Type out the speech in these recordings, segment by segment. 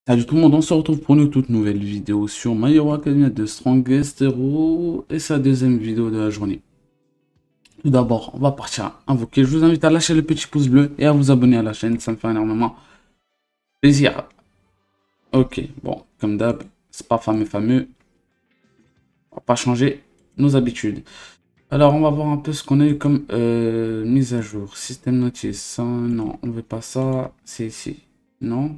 Salut tout le monde, on se retrouve pour une toute nouvelle vidéo sur My Hero Academia de Strongest Hero et sa deuxième vidéo de la journée. Tout d'abord, on va partir à invoquer. Je vous invite à lâcher le petit pouce bleu et à vous abonner à la chaîne, ça me fait énormément plaisir. Ok, bon, comme d'hab, c'est pas fameux. On va pas changer nos habitudes. Alors, on va voir un peu ce qu'on a eu comme mise à jour. Système notice, ça, non, on veut pas ça, c'est ici. Non,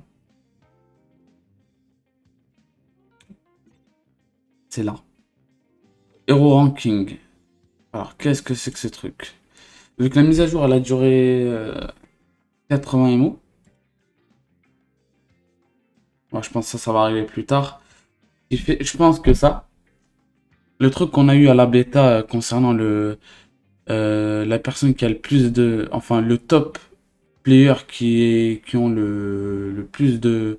c'est là. Hero Ranking. Alors, qu'est-ce que c'est que ce truc? Vu que la mise à jour, elle a duré 80 MO. Moi, je pense que ça va arriver plus tard. Je pense que ça, le truc qu'on a eu à la bêta concernant la personne qui a le plus de... Enfin, le top player qui ont le plus de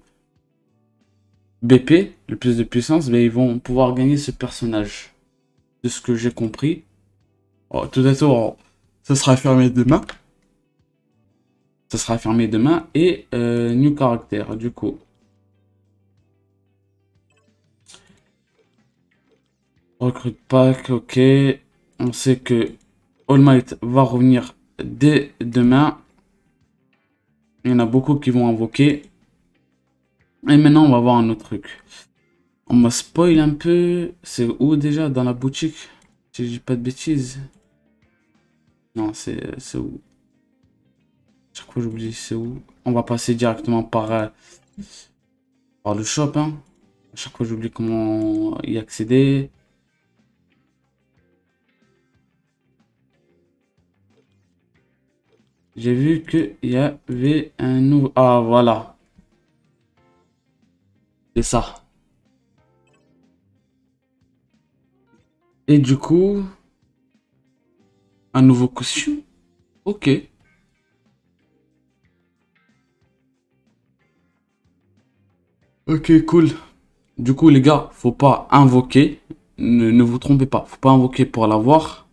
BP, le plus de puissance, ben, ils vont pouvoir gagner ce personnage. De ce que j'ai compris. Oh, tout d'abord, ça sera fermé demain. Ça sera fermé demain. Et new character, du coup. Recrute pack, ok. On sait que All Might va revenir dès demain. Il y en a beaucoup qui vont invoquer. Et maintenant, on va voir un autre truc. On m'a spoil un peu. C'est où déjà? Dans la boutique? Si je dis pas de bêtises. Non, c'est où? Chaque fois j'oublie c'est où. On va passer directement par le shop. Hein. À chaque fois j'oublie comment y accéder. J'ai vu qu'il y avait un nouveau... Ah, voilà. C'est ça. Et du coup, un nouveau costume. Ok. Ok, cool. Du coup, les gars, faut pas invoquer. Ne vous trompez pas. Faut pas invoquer pour l'avoir.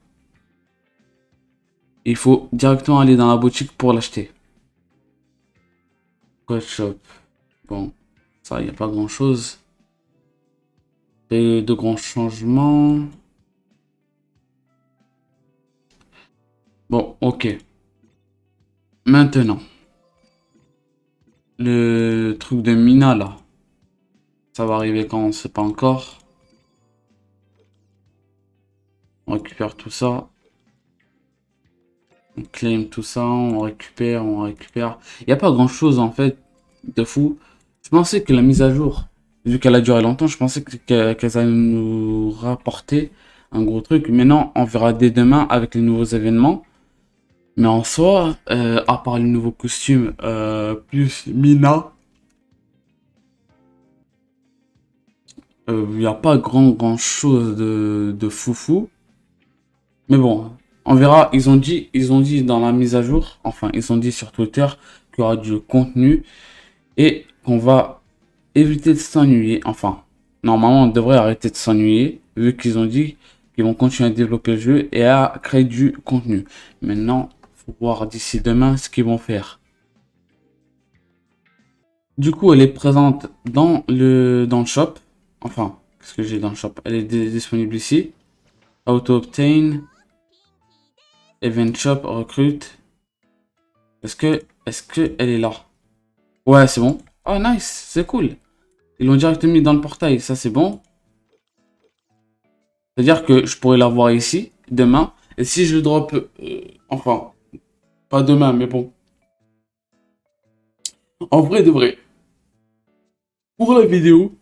Il faut directement aller dans la boutique pour l'acheter. Code shop. Bon, ça, il n'y a pas grand chose. Et de grands changements. Bon, ok. Maintenant, le truc de Mina là. Ça va arriver quand on sait pas encore. On récupère tout ça. On claim tout ça, on récupère. Il n'y a pas grand chose en fait de fou. Je pensais que la mise à jour, vu qu'elle a duré longtemps, je pensais qu'elle allait nous rapporter un gros truc. Mais non, on verra dès demain avec les nouveaux événements. Mais en soi, à part les nouveaux costumes, plus Mina, il n'y a pas grand chose de foufou. Mais bon, on verra. Ils ont dit dans la mise à jour, enfin, ils ont dit sur Twitter qu'il y aura du contenu et qu'on va éviter de s'ennuyer. Enfin, normalement, on devrait arrêter de s'ennuyer vu qu'ils ont dit qu'ils vont continuer à développer le jeu et à créer du contenu. Maintenant, faut voir d'ici demain ce qu'ils vont faire. Du coup, elle est présente dans le shop. Enfin, qu'est-ce que j'ai dans le shop? Elle est disponible ici. Auto obtain, event shop, recrute. Est-ce que elle est là? Ouais, c'est bon. Oh, nice, c'est cool. Ils l'ont directement mis dans le portail, ça c'est bon. C'est-à-dire que je pourrais la voir ici, demain. Et si je le drop, enfin, pas demain, mais bon. En vrai de vrai. Pour la vidéo,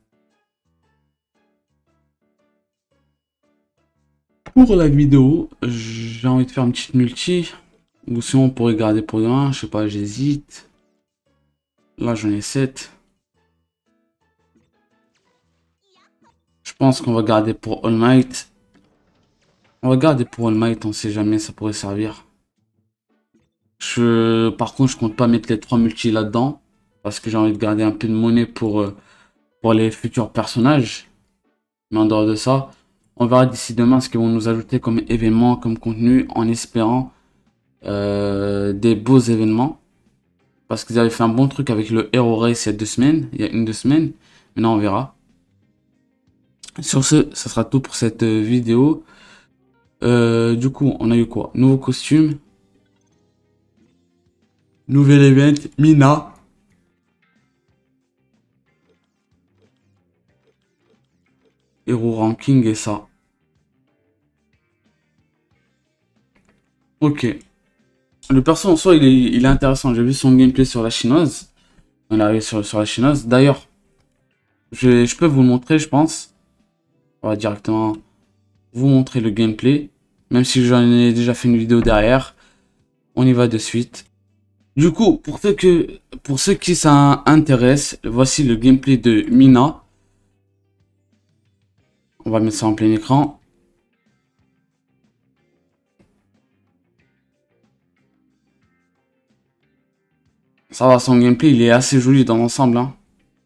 j'ai envie de faire une petite multi. Ou sinon, on pourrait garder pour demain. Je sais pas, j'hésite. Là, j'en ai 7. Je pense qu'on va garder pour All Might. On va garder pour All Might, on sait jamais, ça pourrait servir. Par contre, je compte pas mettre les 3 multis là-dedans. Parce que j'ai envie de garder un peu de monnaie pour les futurs personnages. Mais en dehors de ça, on verra d'ici demain ce qu'ils vont nous ajouter comme événement, comme contenu, en espérant des beaux événements. Parce qu'ils avaient fait un bon truc avec le Hero Race il y a 2 semaines. Il y a 2 semaines. Maintenant, on verra. Sur ce, ça sera tout pour cette vidéo. Du coup, on a eu quoi? Nouveau costume. Nouvel event. Mina. Hero ranking et ça. Ok. Le perso en soi, il est intéressant. J'ai vu son gameplay sur la chinoise. On est arrivé sur la chinoise. D'ailleurs, je peux vous le montrer, je pense. On va directement vous montrer le gameplay. Même si j'en ai déjà fait une vidéo derrière. On y va de suite. Du coup, pour ceux qui ça intéresse, voici le gameplay de Mina. On va mettre ça en plein écran. Ça va, son gameplay, il est assez joli dans l'ensemble, hein.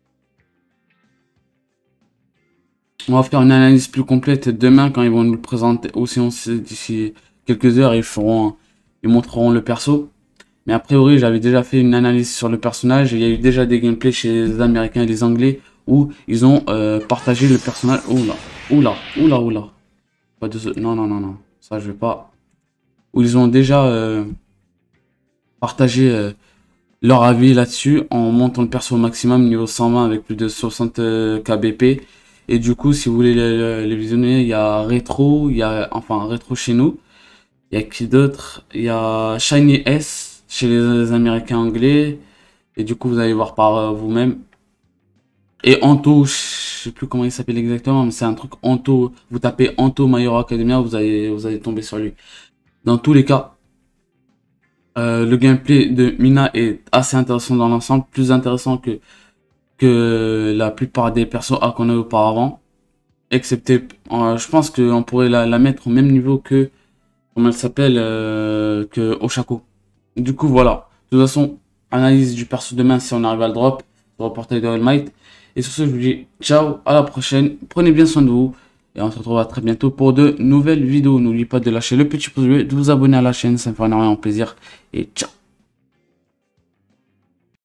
On va faire une analyse plus complète demain quand ils vont nous le présenter. Ou sinon, d'ici quelques heures, ils montreront le perso. Mais a priori, j'avais déjà fait une analyse sur le personnage. Il y a eu déjà des gameplays chez les Américains et les Anglais où ils ont partagé le personnage. Oula, oula, oula, oula. Pas de... Non, non, non, non. Ça, je vais pas. Où ils ont déjà partagé leur avis là-dessus en montant le perso au maximum niveau 120 avec plus de 60 kbp. Et du coup, si vous voulez les visionner, il y a Rétro, il y a enfin Rétro chez nous. Il y a qui d'autre? Il y a Shiny S chez les Américains anglais. Et du coup, vous allez voir par vous-même. Et Anto, je sais plus comment il s'appelle exactement, mais c'est un truc Anto. Vous tapez Anto My Hero Academia, vous allez tomber sur lui. Dans tous les cas, le gameplay de Mina est assez intéressant dans l'ensemble, plus intéressant que la plupart des persos A qu'on a eu auparavant. Excepté, je pense qu'on pourrait la mettre au même niveau que, comment elle s'appelle, que Oshako. Du coup, voilà. De toute façon, analyse du perso demain si on arrive à le drop, sur le portail de All Might. Et sur ce, je vous dis ciao, à la prochaine. Prenez bien soin de vous. Et on se retrouve très bientôt pour de nouvelles vidéos. N'oubliez pas de lâcher le petit pouce bleu, de vous abonner à la chaîne, ça me fait énormément plaisir. Et ciao.